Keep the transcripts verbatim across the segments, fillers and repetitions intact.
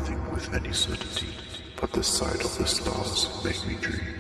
nothing with any certainty, but the sight of the stars make me dream.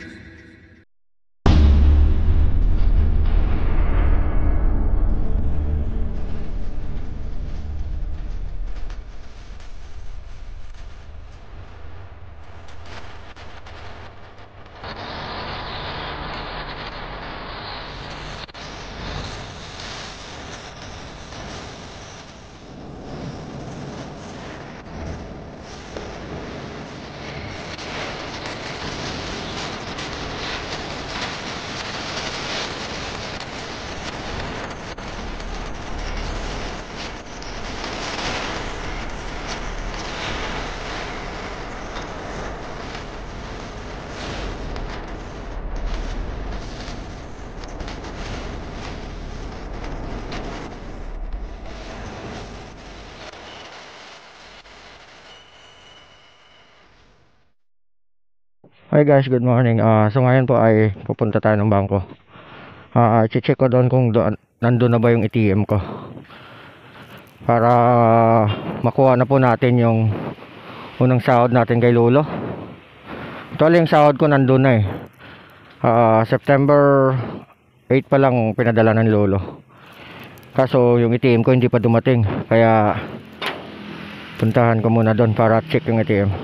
Hi guys, good morning. Uh, so ngayon po ay pupunta tayo ng bangko. Uh, i-check ko doon kung doon, nandun na ba yung A T M ko. Para makuha na po natin yung unang sahod natin kay Lolo. Actually yung sahod ko nandun na eh. Uh, September eight pa lang pinadala ng Lolo. Kaso yung A T M ko hindi pa dumating. Kaya puntahan ko muna doon para check yung A T M.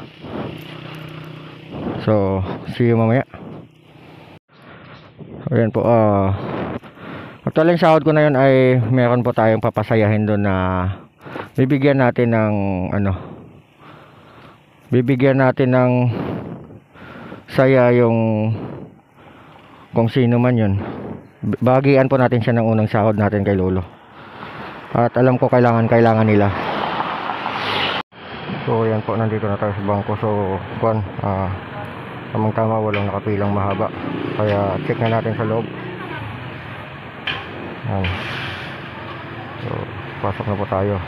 So, see you mamaya. Ayan po, uh, actually yung sahod ko na yun ay meron po tayong papasayahin doon na bibigyan natin ng ano, bibigyan natin ng saya yung kung sino man yun. Bagian po natin siya ng unang sahod natin kay Lolo. At alam ko kailangan kailangan nila. So ayan po, nandito na tayo sa bangko. So kuan, ah uh, tamang tama, walang nakapilang mahaba. Kaya check na natin sa loob. Ayan. So pasok na po tayo.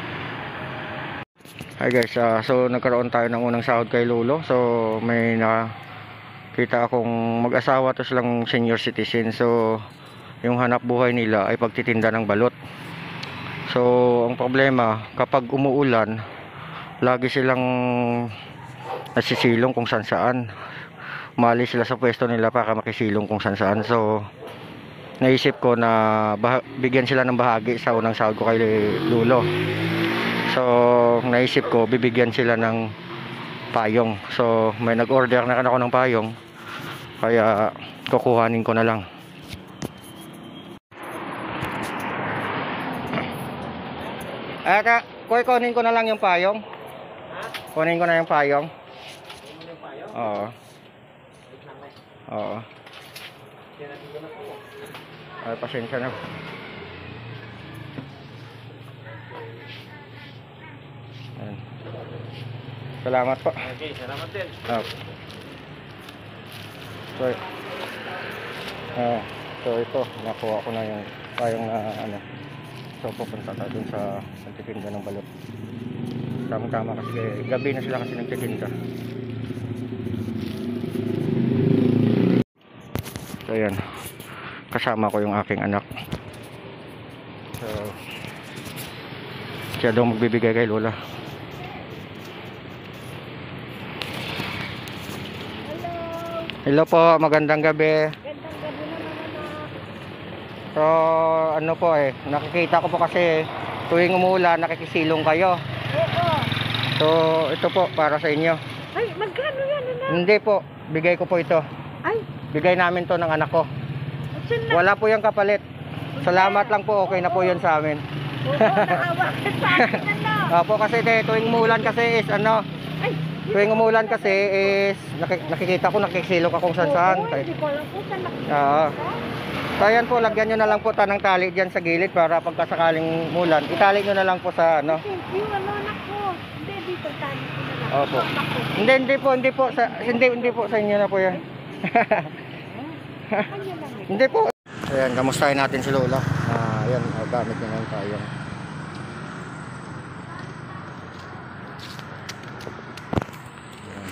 Hi guys, uh, so nagkaroon tayo ng unang sahod kay Lolo. So may nakita akong mag-asawa to silang senior citizen. So yung hanap buhay nila ay pagtitinda ng balot. So ang problema, kapag umuulan, lagi silang nasisilong kung saan saan. Umalis sila sa pwesto nila para makisilong kung saan saan. So naisip ko na bigyan sila ng bahagi sa unang sahod ko kay Lolo. So naisip ko bibigyan sila ng payong. So may nag-order na ako ng payong, kaya kukuhanin ko na lang. At uh, kunin ko na lang yung payong. Kunin ko na yung payong. Oo. Oo. Ay, pasensya na. Ayan. Salamat po. Okay, salamat din. Oh. So, uh, so ito, nakuha ko na yung payong na ano. So pupunta tayo dun sa nagtitinda ng balot. Tama-tama kasi gabi na sila kasi nagtitinda. So ayan, kasama ko yung aking anak. So siya daw magbibigay kay Lola. Hello. Hello po, magandang gabi. Magandang gabi naman anak. So ano po eh, nakikita ko po kasi tuwing umulan nakikisilong kayo. Oo. So ito po para sa inyo. Ay, magkano yan anak? Hindi po, bigay ko po ito. Ay, Bigay namin to ng anak ko. saan na? Wala po yung kapalit. Salamat lang po, okay na po yun sa amin. Oo, naawa ka sa akin anak. Opo, kasi de, tuwing umulan kasi is ano, Ay, tuwing umulan kasi is nakik nakikita ko nakikisilong ka kung saan saan. oo, hindi ko alam po saan nakikita. Oo. So ayan po, lagyan nyo na lang po tanang tali dyan sa gilid para pagkasakaling mulan, itali nyo na lang po sa ano. Thank you, ano anak ko. Hindi, dito tali ko na lang. Opo. Anak ko. Hindi, hindi po, hindi po sa hindi hindi po sa inyo na po 'yan. Kanya lang eh. Hindi po. Ayan, kamustahin natin si Lola. Ah, ayan, uh, gamit niya ngayon tayo. Ayan.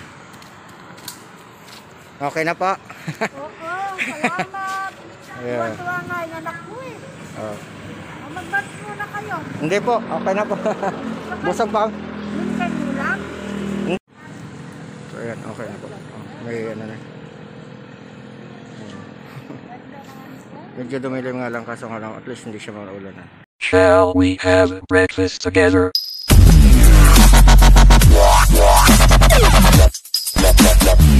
Okay na pa. Oo, salamat. Ayan. Tuwa nga yung anak ko eh. Oh. O, mag-dance muna kayo. Hindi po, okay na po. Busog pa. Minsan nyo lang. Ayan, okay na po. Oh, may ano na. Medyo dumilim nga lang kaso nga lang at least hindi siya maulan na. Shall we have breakfast together? Yep, yep, yep.